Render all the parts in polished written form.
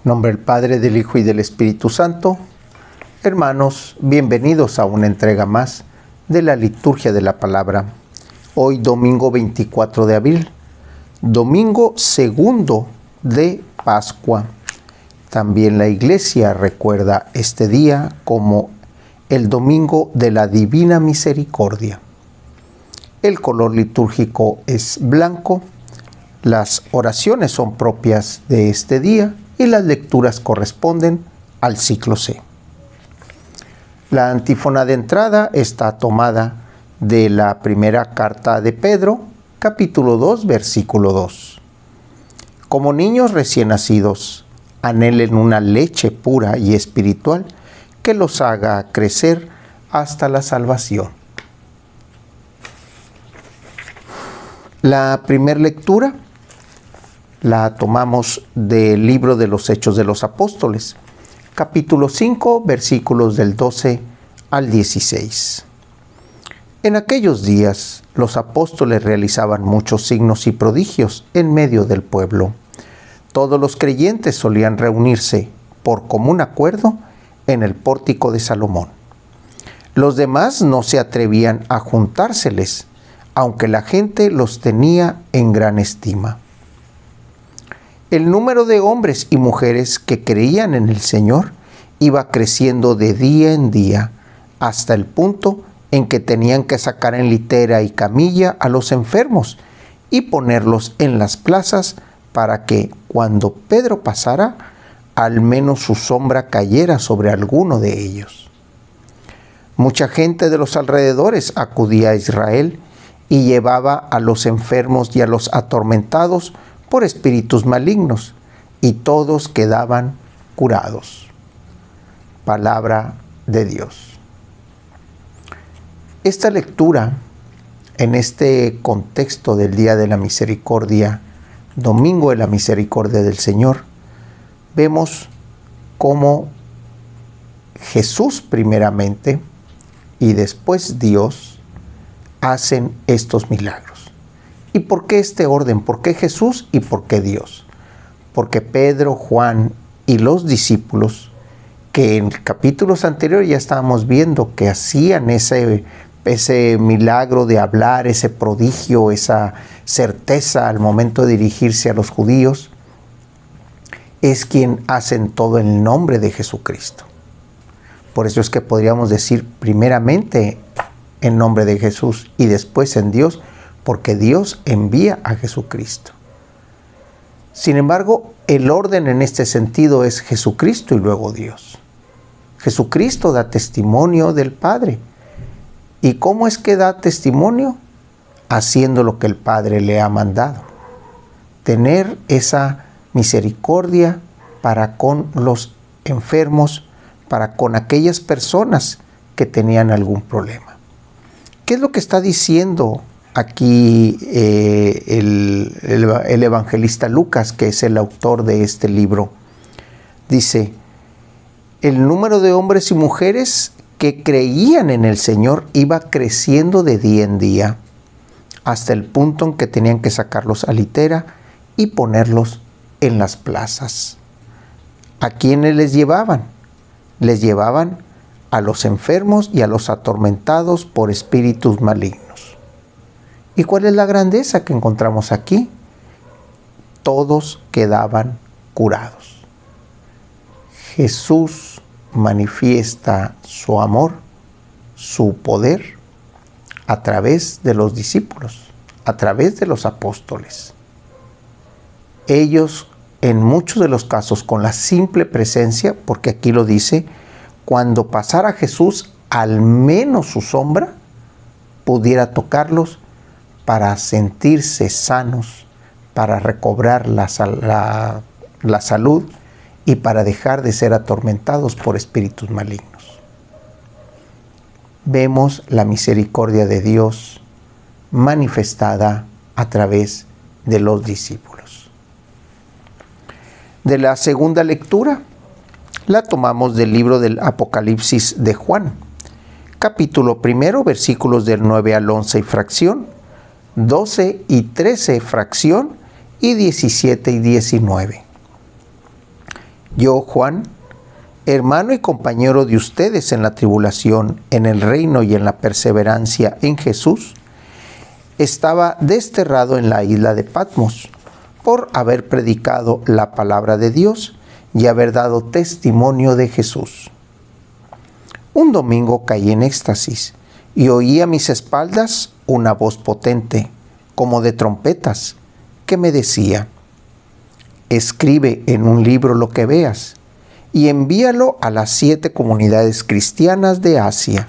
En nombre del Padre, del Hijo y del Espíritu Santo. Hermanos, bienvenidos a una entrega más de la liturgia de la palabra. Hoy domingo 24 de abril, domingo segundo de Pascua. También la Iglesia recuerda este día como el domingo de la Divina Misericordia. El color litúrgico es blanco, las oraciones son propias de este día y las lecturas corresponden al ciclo C. La antífona de entrada está tomada de la primera carta de Pedro, capítulo 2, versículo 2. Como niños recién nacidos, anhelen una leche pura y espiritual que los haga crecer hasta la salvación. La primera lectura la tomamos del libro de los Hechos de los Apóstoles, capítulo 5, versículos del 12 al 16. En aquellos días, los apóstoles realizaban muchos signos y prodigios en medio del pueblo. Todos los creyentes solían reunirse por común acuerdo en el pórtico de Salomón. Los demás no se atrevían a juntárseles, aunque la gente los tenía en gran estima. El número de hombres y mujeres que creían en el Señor iba creciendo de día en día, hasta el punto en que tenían que sacar en litera y camilla a los enfermos y ponerlos en las plazas para que, cuando Pedro pasara, al menos su sombra cayera sobre alguno de ellos. Mucha gente de los alrededores acudía a Israel y llevaba a los enfermos y a los atormentados por espíritus malignos, y todos quedaban curados. Palabra de Dios. Esta lectura, en este contexto del Día de la Misericordia, Domingo de la Misericordia del Señor, vemos cómo Jesús primeramente y después Dios hacen estos milagros. ¿Y por qué este orden? ¿Por qué Jesús y por qué Dios? Porque Pedro, Juan y los discípulos, que en capítulos anteriores ya estábamos viendo que hacían ese milagro de hablar, ese prodigio, esa certeza al momento de dirigirse a los judíos, es quien hacen todo en el nombre de Jesucristo. Por eso es que podríamos decir primeramente en nombre de Jesús y después en Dios, porque Dios envía a Jesucristo. Sin embargo, el orden en este sentido es Jesucristo y luego Dios. Jesucristo da testimonio del Padre. ¿Y cómo es que da testimonio? Haciendo lo que el Padre le ha mandado. Tener esa misericordia para con los enfermos, para con aquellas personas que tenían algún problema. ¿Qué es lo que está diciendo aquí el evangelista Lucas, que es el autor de este libro? Dice, el número de hombres y mujeres que creían en el Señor iba creciendo de día en día, hasta el punto en que tenían que sacarlos a litera y ponerlos en las plazas. ¿A quiénes les llevaban? Les llevaban a los enfermos y a los atormentados por espíritus malignos. ¿Y cuál es la grandeza que encontramos aquí? Todos quedaban curados. Jesús manifiesta su amor, su poder, a través de los discípulos, a través de los apóstoles. Ellos, en muchos de los casos, con la simple presencia, porque aquí lo dice, cuando pasara Jesús, al menos su sombra pudiera tocarlos, para sentirse sanos, para recobrar la salud y para dejar de ser atormentados por espíritus malignos. Vemos la misericordia de Dios manifestada a través de los discípulos. De la segunda lectura la tomamos del libro del Apocalipsis de Juan, capítulo 1, versículos del 9 al 11 y fracción, 12 y 13 fracción y 17 y 19. Yo, Juan, hermano y compañero de ustedes en la tribulación, en el reino y en la perseverancia en Jesús, estaba desterrado en la isla de Patmos por haber predicado la palabra de Dios y haber dado testimonio de Jesús. Un domingo caí en éxtasis y oí a mis espaldas una voz potente, como de trompetas, que me decía: escribe en un libro lo que veas y envíalo a las 7 comunidades cristianas de Asia.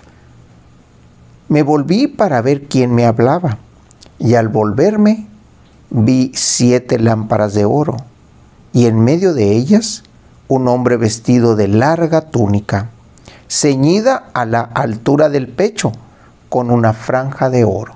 Me volví para ver quién me hablaba, y al volverme vi 7 lámparas de oro, y en medio de ellas un hombre vestido de larga túnica, ceñida a la altura del pecho, con una franja de oro.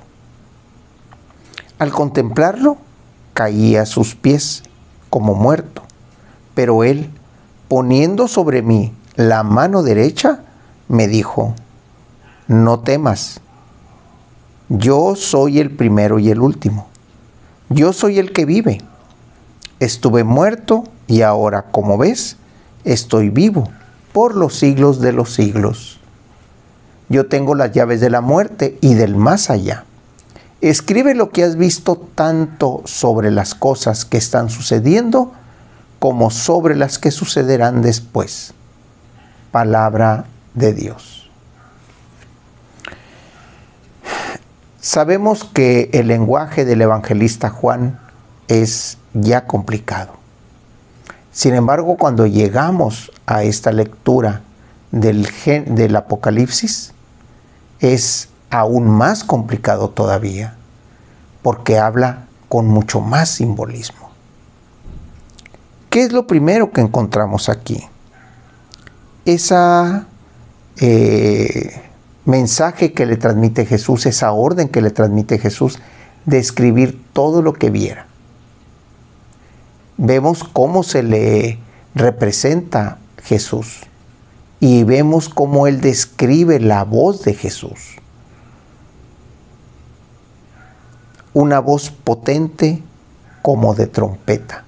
Al contemplarlo, caí a sus pies como muerto, pero él, poniendo sobre mí la mano derecha, me dijo: no temas, yo soy el primero y el último, yo soy el que vive. Estuve muerto y ahora, como ves, estoy vivo por los siglos de los siglos. Yo tengo las llaves de la muerte y del más allá. Escribe lo que has visto, tanto sobre las cosas que están sucediendo como sobre las que sucederán después. Palabra de Dios. Sabemos que el lenguaje del evangelista Juan es ya complicado. Sin embargo, cuando llegamos a esta lectura del Apocalipsis, es aún más complicado todavía, porque habla con mucho más simbolismo. ¿Qué es lo primero que encontramos aquí? Esa mensaje que le transmite Jesús, esa orden que le transmite Jesús de escribir todo lo que viera. Vemos cómo se le representa Jesús y vemos cómo él describe la voz de Jesús. Una voz potente como de trompeta.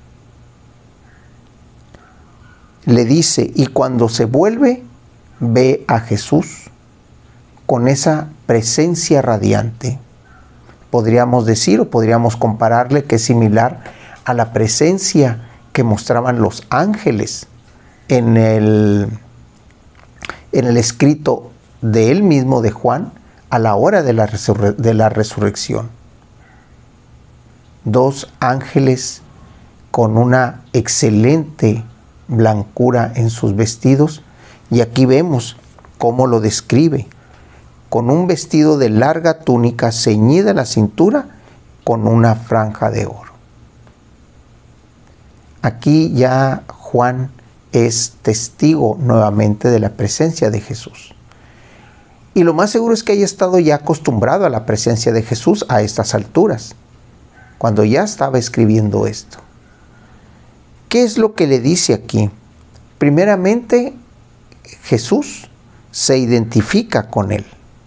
Le dice, y cuando se vuelve, ve a Jesús con esa presencia radiante. Podríamos decir o podríamos compararle que es similar a la presencia que mostraban los ángeles en el escrito de él mismo, de Juan, a la hora de la resurrección. 2 ángeles con una excelente blancura en sus vestidos, y aquí vemos cómo lo describe, con un vestido de larga túnica ceñida a la cintura con una franja de oro. Aquí ya Juan es testigo nuevamente de la presencia de Jesús. Y lo más seguro es que haya estado ya acostumbrado a la presencia de Jesús a estas alturas, cuando ya estaba escribiendo esto. ¿Qué es lo que le dice aquí? Primeramente, Jesús se identifica con él.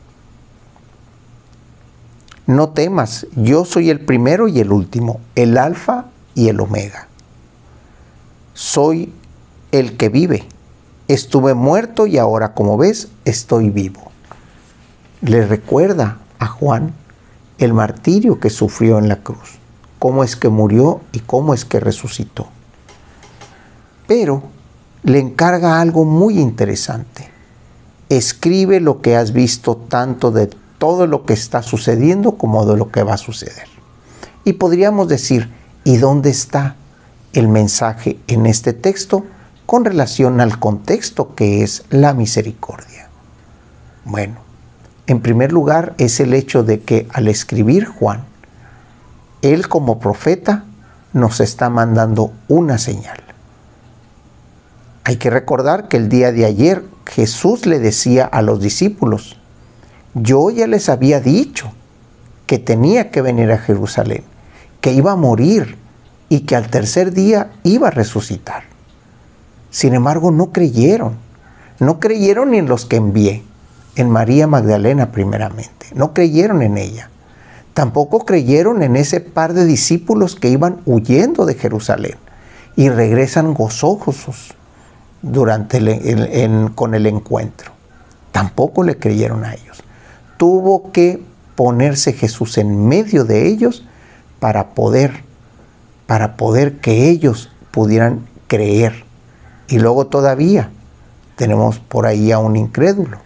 No temas, yo soy el primero y el último, el alfa y el omega. Soy el que vive. Estuve muerto y ahora, como ves, estoy vivo. Le recuerda a Juan el martirio que sufrió en la cruz, cómo es que murió y cómo es que resucitó. Pero le encarga algo muy interesante. Escribe lo que has visto, tanto de todo lo que está sucediendo como de lo que va a suceder. Y podríamos decir, ¿y dónde está el mensaje en este texto con relación al contexto que es la misericordia? Bueno, en primer lugar es el hecho de que al escribir Juan, él como profeta nos está mandando una señal. Hay que recordar que el día de ayer Jesús le decía a los discípulos: yo ya les había dicho que tenía que venir a Jerusalén, que iba a morir y que al tercer día iba a resucitar. Sin embargo, no creyeron. No creyeron ni en los que envié, en María Magdalena primeramente. No creyeron en ella. Tampoco creyeron en ese par de discípulos que iban huyendo de Jerusalén y regresan gozosos con el encuentro. Tampoco le creyeron a ellos. Tuvo que ponerse Jesús en medio de ellos para poder que ellos pudieran creer. Y luego todavía tenemos por ahí a un incrédulo.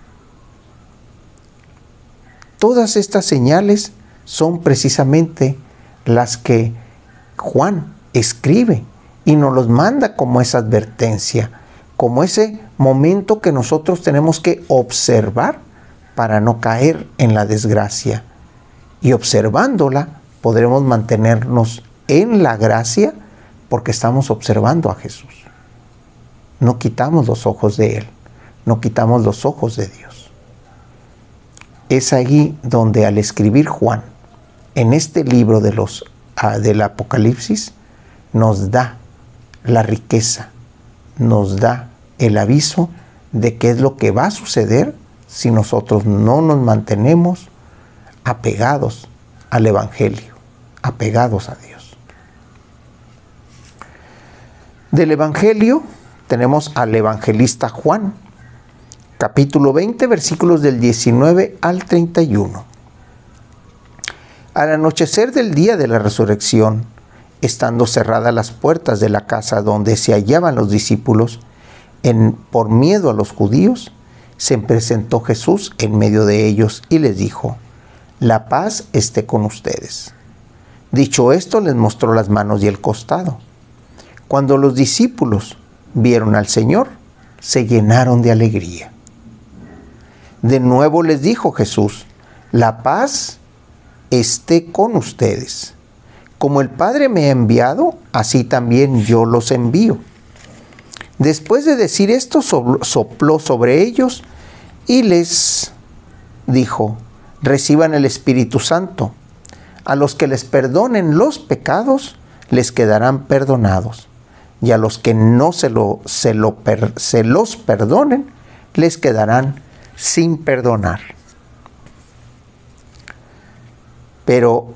Todas estas señales son precisamente las que Juan escribe y nos los manda como esa advertencia, como ese momento que nosotros tenemos que observar para no caer en la desgracia. Y observándola podremos mantenernos en la gracia porque estamos observando a Jesús. No quitamos los ojos de Él, no quitamos los ojos de Dios. Es ahí donde al escribir Juan, en este libro del Apocalipsis, nos da la riqueza, nos da el aviso de qué es lo que va a suceder si nosotros no nos mantenemos apegados al Evangelio, apegados a Dios. Del Evangelio tenemos al evangelista Juan, capítulo 20, versículos del 19 al 31. Al anochecer del día de la resurrección, estando cerradas las puertas de la casa donde se hallaban los discípulos, por miedo a los judíos, se presentó Jesús en medio de ellos y les dijo: la paz esté con ustedes. Dicho esto, les mostró las manos y el costado. Cuando los discípulos vieron al Señor, se llenaron de alegría. De nuevo les dijo Jesús: la paz esté con ustedes. Como el Padre me ha enviado, así también yo los envío. Después de decir esto, sopló sobre ellos y les dijo: reciban el Espíritu Santo. A los que les perdonen los pecados, les quedarán perdonados. Y a los que no se los perdonen, les quedarán sin perdonar. Pero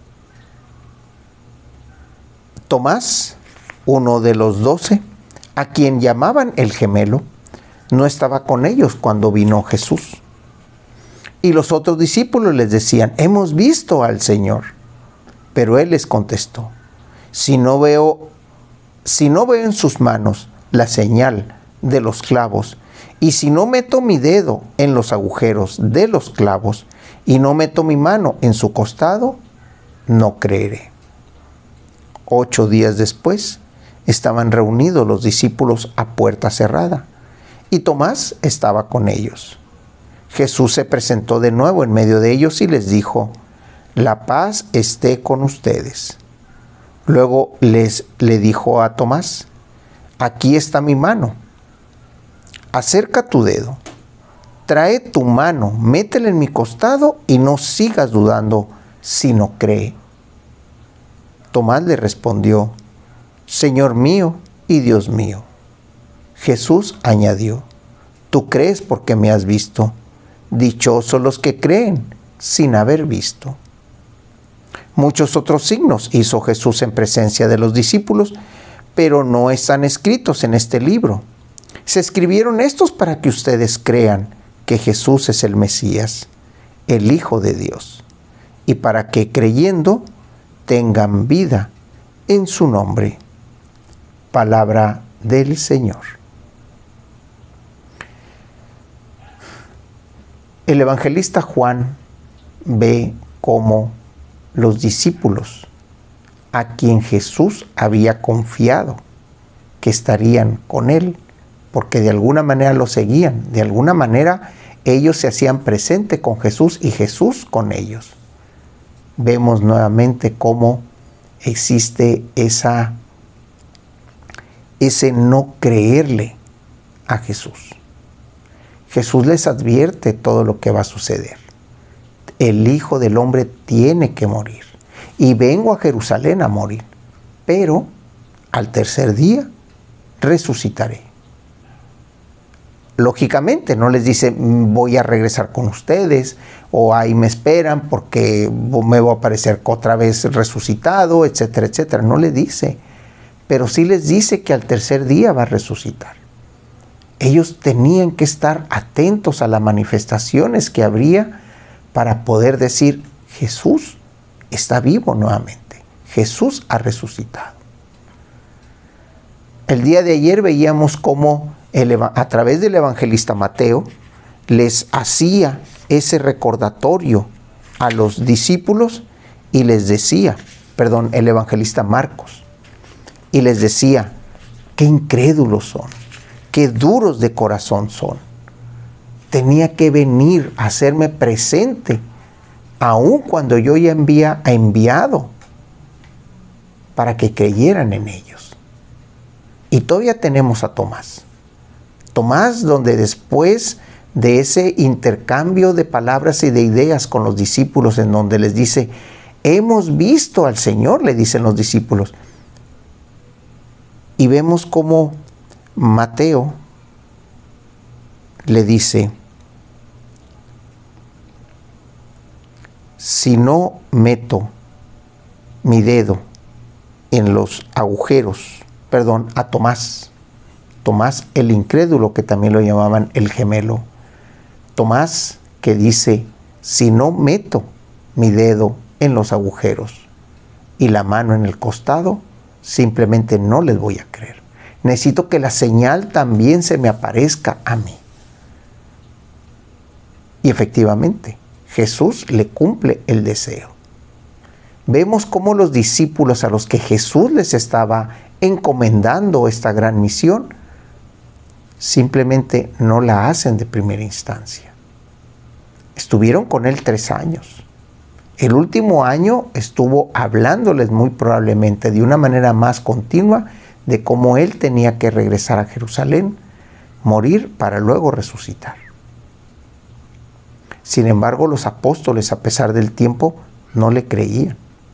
Tomás, uno de los 12, a quien llamaban el gemelo, no estaba con ellos cuando vino Jesús. Y los otros discípulos les decían: hemos visto al Señor. Pero él les contestó: si no veo en sus manos la señal de los clavos, y si no meto mi dedo en los agujeros de los clavos, y no meto mi mano en su costado, no creeré. 8 días después, estaban reunidos los discípulos a puerta cerrada, y Tomás estaba con ellos. Jesús se presentó de nuevo en medio de ellos y les dijo: la paz esté con ustedes. Luego le dijo a Tomás: aquí está mi mano. Acerca tu dedo. Trae tu mano, métela en mi costado y no sigas dudando, sino cree. Tomás le respondió: Señor mío y Dios mío. Jesús añadió: tú crees porque me has visto. Dichosos los que creen sin haber visto. Muchos otros signos hizo Jesús en presencia de los discípulos, pero no están escritos en este libro. Se escribieron estos para que ustedes crean que Jesús es el Mesías, el Hijo de Dios, y para que creyendo tengan vida en su nombre. Palabra del Señor. El evangelista Juan ve cómo los discípulos a quien Jesús había confiado que estarían con él, porque de alguna manera lo seguían, de alguna manera ellos se hacían presente con Jesús y Jesús con ellos. Vemos nuevamente cómo existe ese no creerle a Jesús. Jesús les advierte todo lo que va a suceder. El Hijo del Hombre tiene que morir. Y vengo a Jerusalén a morir. Pero al tercer día resucitaré. Lógicamente no les dice: voy a regresar con ustedes, o ahí me esperan porque me voy a aparecer otra vez resucitado, etcétera, etcétera. No le dice. pero sí les dice que al tercer día va a resucitar. Ellos tenían que estar atentos a las manifestaciones que habría para poder decir, Jesús está vivo nuevamente, Jesús ha resucitado. El día de ayer veíamos cómo a través del evangelista Mateo les hacía ese recordatorio a los discípulos y les decía, el evangelista Marcos, y les decía, qué incrédulos son, qué duros de corazón son. Tenía que venir a hacerme presente, aun cuando yo ya había enviado, para que creyeran en ellos. Y todavía tenemos a Tomás. Tomás, donde después de ese intercambio de palabras y de ideas con los discípulos, en donde les dice, hemos visto al Señor, le dicen los discípulos. Y vemos cómo Mateo le dice, si no meto mi dedo en los agujeros, a Tomás el incrédulo, que también lo llamaban el gemelo, Tomás que dice, si no meto mi dedo en los agujeros y la mano en el costado, simplemente no les voy a creer. Necesito que la señal también se me aparezca a mí. Y efectivamente, Jesús le cumple el deseo. Vemos cómo los discípulos a los que Jesús les estaba encomendando esta gran misión, simplemente no la hacen de primera instancia. Estuvieron con él 3 años. El último año estuvo hablándoles muy probablemente de una manera más continua de cómo él tenía que regresar a Jerusalén, morir para luego resucitar. Sin embargo, los apóstoles, a pesar del tiempo, no le creían.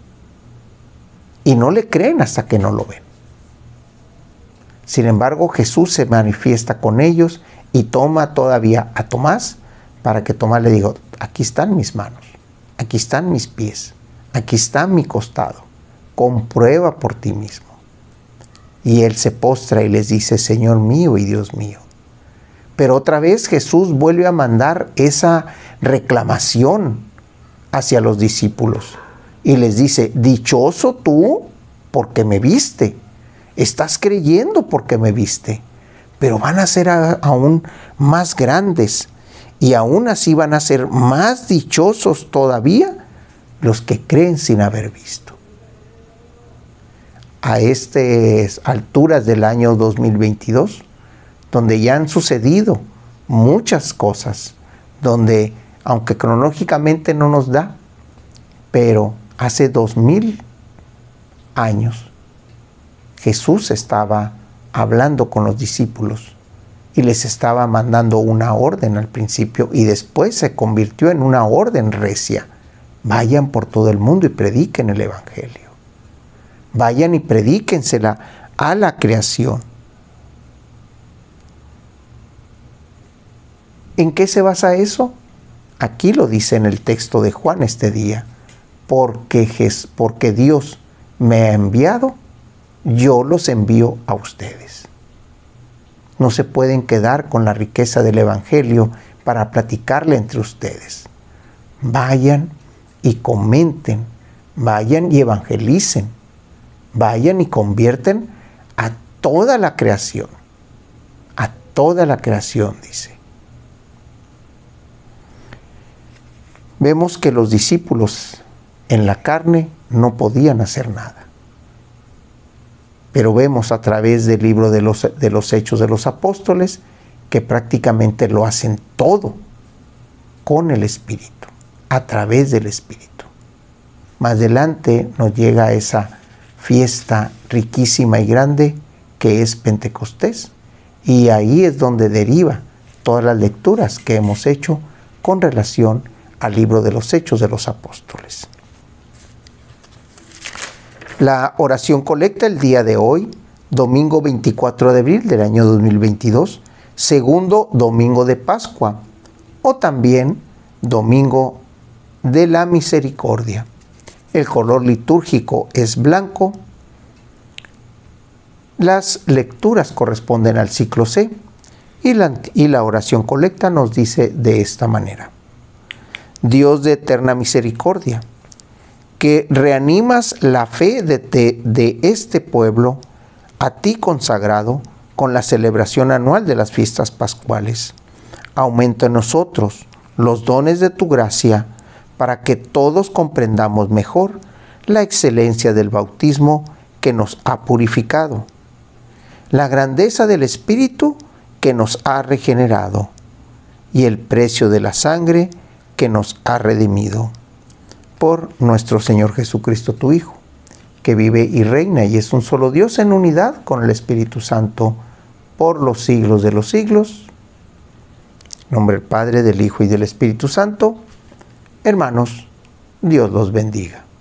Y no le creen hasta que no lo ven. Sin embargo, Jesús se manifiesta con ellos y toma todavía a Tomás para que Tomás le diga, aquí están mis manos, aquí están mis pies, aquí está mi costado, comprueba por ti mismo. Y él se postra y les dice, Señor mío y Dios mío. Pero otra vez Jesús vuelve a mandar esa reclamación hacia los discípulos y les dice, dichoso tú porque me viste, estás creyendo porque me viste, pero van a ser aún más grandes y aún así van a ser más dichosos todavía los que creen sin haber visto. A estas alturas del año 2022, donde ya han sucedido muchas cosas, donde aunque cronológicamente no nos da, pero hace 2000 años Jesús estaba hablando con los discípulos y les estaba mandando una orden al principio y después se convirtió en una orden recia. Vayan por todo el mundo y prediquen el Evangelio. Vayan y predíquensela a la creación. ¿En qué se basa eso? Aquí lo dice en el texto de Juan este día. Porque Dios me ha enviado, yo los envío a ustedes. No se pueden quedar con la riqueza del Evangelio para platicarle entre ustedes. Vayan y comenten, vayan y evangelicen, vayan y convierten a toda la creación. A toda la creación, dice. Vemos que los discípulos en la carne no podían hacer nada. Pero vemos a través del libro de los Hechos de los Apóstoles que prácticamente lo hacen todo con el Espíritu, a través del Espíritu. Más adelante nos llega esa fiesta riquísima y grande que es Pentecostés. Y ahí es donde deriva todas las lecturas que hemos hecho con relación al libro de los Hechos de los Apóstoles. La oración colecta el día de hoy, domingo 24 de abril del año 2022, segundo domingo de Pascua, o también domingo de la Misericordia. El color litúrgico es blanco Las lecturas corresponden al ciclo C y la oración colecta nos dice de esta manera. Dios de eterna misericordia, que reanimas la fe de este pueblo, a ti consagrado con la celebración anual de las fiestas pascuales. Aumenta en nosotros los dones de tu gracia para que todos comprendamos mejor la excelencia del bautismo que nos ha purificado, la grandeza del Espíritu que nos ha regenerado y el precio de la sangre que nos ha redimido. Por nuestro Señor Jesucristo, tu Hijo, que vive y reina y es un solo Dios en unidad con el Espíritu Santo, por los siglos de los siglos. En nombre del Padre, del Hijo y del Espíritu Santo. Hermanos, Dios los bendiga.